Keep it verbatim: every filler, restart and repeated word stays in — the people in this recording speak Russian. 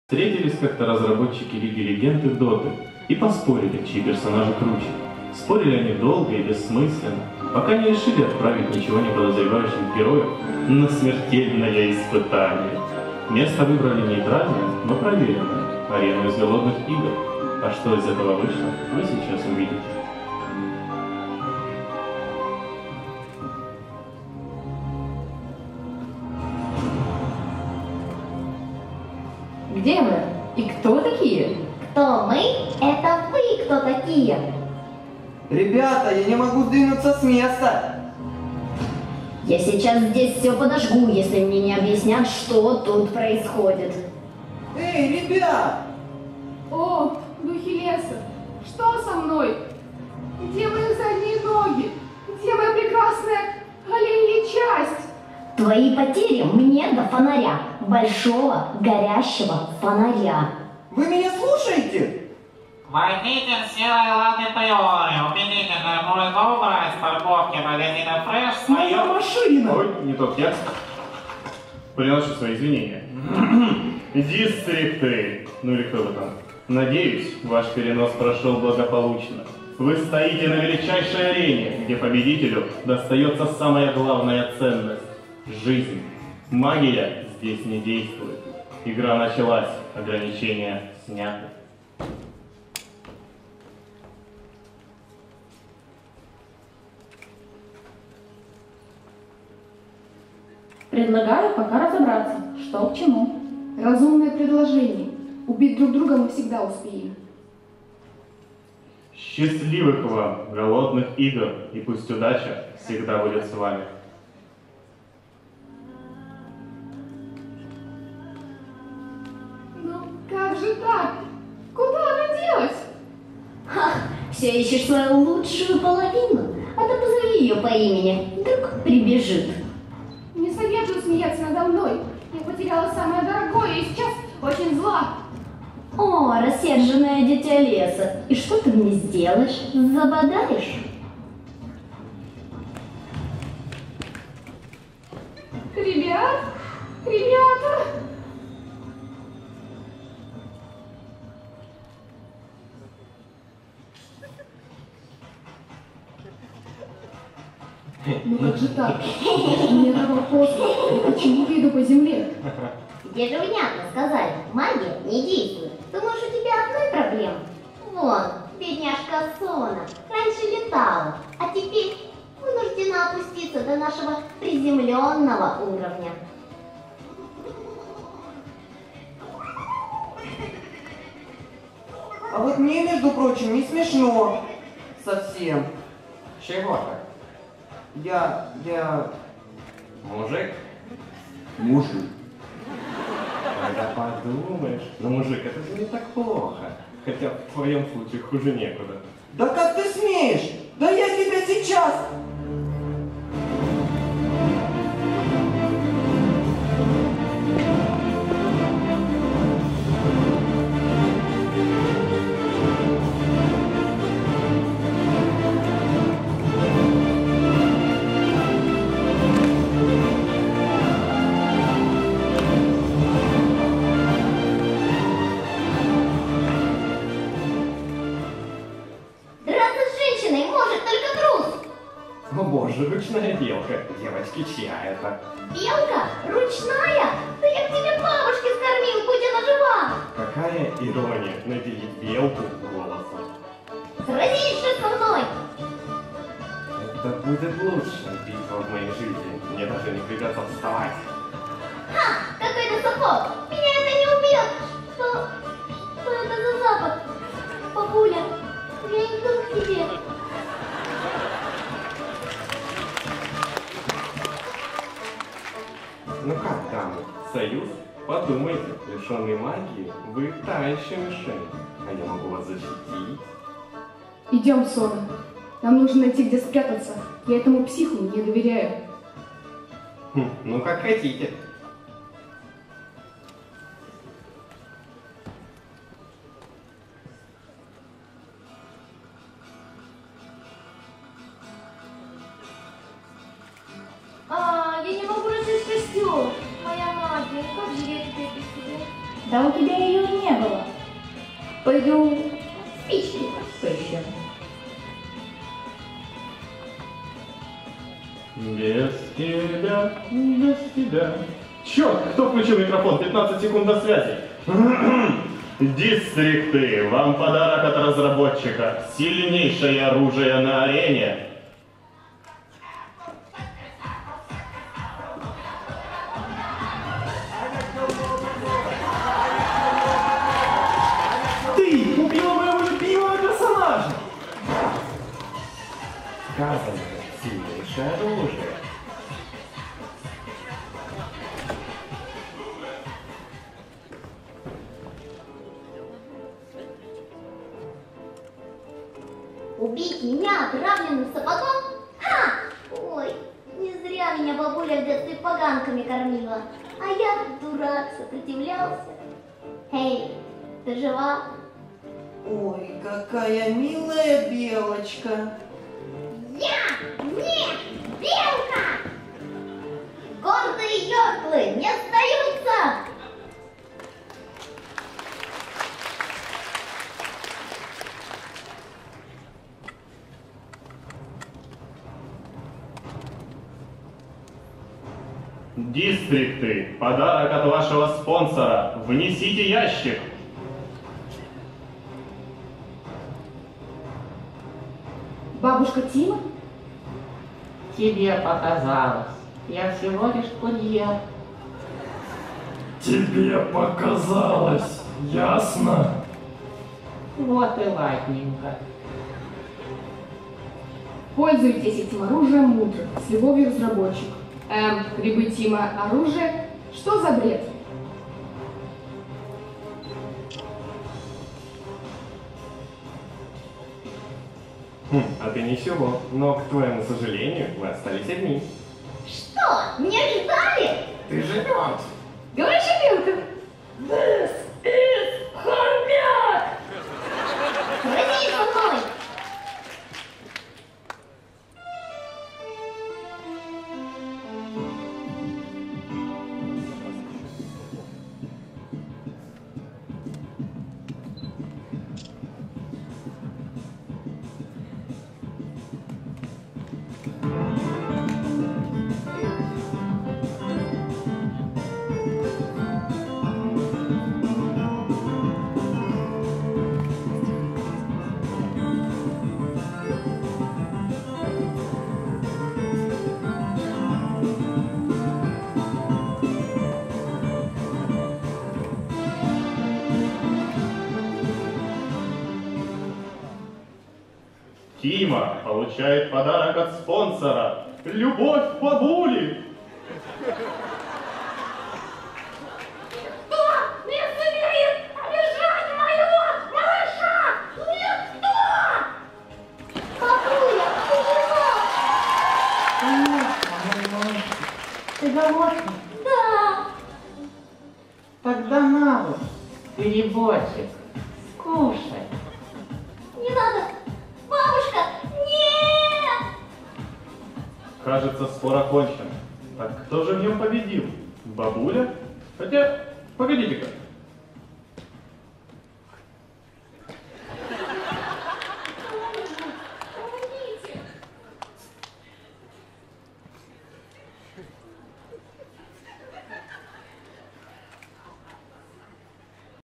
Встретились как-то разработчики Лиги Легенд и Доты и поспорили, чьи персонажи круче. Спорили они долго и бессмысленно, пока не решили отправить ничего не подозревающих героев на смертельное испытание. Место выбрали нейтральное, но проверенное — арену из голодных игр. А что из этого вышло, вы сейчас увидите. Где мы? И кто такие? Кто мы? Это вы кто такие? Ребята, я не могу сдвинуться с места. Я сейчас здесь все подожгу, если мне не объяснят, что тут происходит. Эй, ребят! О, духи леса, что со мной? Где мои задние ноги? Где моя прекрасная оленья часть? Твои потери мне до фонаря. Большого, горящего фонаря. Вы меня слушаете? Войдите в силой Лады Теории, убедительно можно убрать с парковки магазина Фреш Моя свою... машина! Ой, не тот текст. Приношу свои извинения. Дистрикты, ну или кто вы там. Надеюсь, ваш перенос прошел благополучно. Вы стоите на величайшей арене, где победителю достается самая главная ценность — жизнь. Магия здесь не действует. Игра началась, ограничения сняты. Предлагаю пока разобраться, что к чему. Разумное предложение. Убить друг друга мы всегда успеем. Счастливых вам, голодных игр, и пусть удача всегда будет с вами. Ну, как же так? Куда она делась? Ха, все ищешь свою лучшую половину? А то позови ее по имени, вдруг прибежит. Не советую смеяться надо мной. Я потеряла самое дорогое и сейчас очень зла. О, рассерженное дитя леса. И что ты мне сделаешь? Забодаешь? Ребят, ребята. Ну как же так? Мне дорога послан. Я почему иду по земле? Тебе же внятно сказали, магия не действует. Думаешь, у тебя одной проблемы? Вон, бедняжка Сона, раньше летала, а теперь вынуждена опуститься до нашего приземленного уровня. А вот мне, между прочим, не смешно. Совсем. Чего так? Я... я... Мужик? Мужик. Когда подумаешь, ну мужик, это же не так плохо. Хотя в твоем случае хуже некуда. Да как ты смеешь? Да я тебя сейчас... О боже, ручная белка. Девочки, чья это? Белка? Ручная? Да я к тебе бабушке скормил, будь она жива! Какая ирония наделить белку голосом. Сразись же со мной! Это будет лучшая битва в моей жизни. Мне даже не придется вставать. Ха! Какой-то сапог! Меня это не убьет! Что? Что это за запах? Бабуля, я иду к тебе. Ну как, дамы, союз? Подумайте, лишенный магии, вы та еще мишень. А я могу вас защитить. Идем, Сона. Нам нужно найти, где спрятаться. Я этому психу не доверяю. Хм, ну как хотите. А, я не могу разжечь костер. Моя магия, как же я теперь без тебя? Да у тебя ее и не было. Пойду спички поищем. Без тебя, без тебя. Черт, кто включил микрофон? пятнадцать секунд до связи. Дистрикты, вам подарок от разработчика. Сильнейшее оружие на арене. Ты убила моего любимого персонажа! Сказано, сильнейшее оружие. Убить меня отравленным сапогом? Ха! Ой, не зря меня бабуля в детстве поганками кормила. А я, дурак, сопротивлялся. Эй, ты жива? Ой, какая милая белочка. Я не белка! Гордые ёрклы не сдаются! Дистрикты, подарок от вашего спонсора. Внесите ящик. Бабушка Тима? Тебе показалось. Я всего лишь курьер. Тебе показалось, ясно? Вот и ладненько. Пользуйтесь этим оружием мудро. С любовью, разработчик. Эм, грибы Тима, оружие? Что за бред? Хм, а ты ничего, но, к твоему сожалению, мы остались одни. Что, не ждали? Ты же мертв. Говори, Шипилка! This is хомяк! Сразись со мной! Тима получает подарок от спонсора. Любовь бабули. Кто не смеет обижать моего малыша? Никто! Бабуля, ты жива? Конечно, мой мальчик. Ты голодный? Да. Тогда на вот, переборчик. Скушай. Не надо. Бабушка, нет! Кажется, спор окончен. Так кто же в нем победил? Бабуля? Хотя, погодите-ка,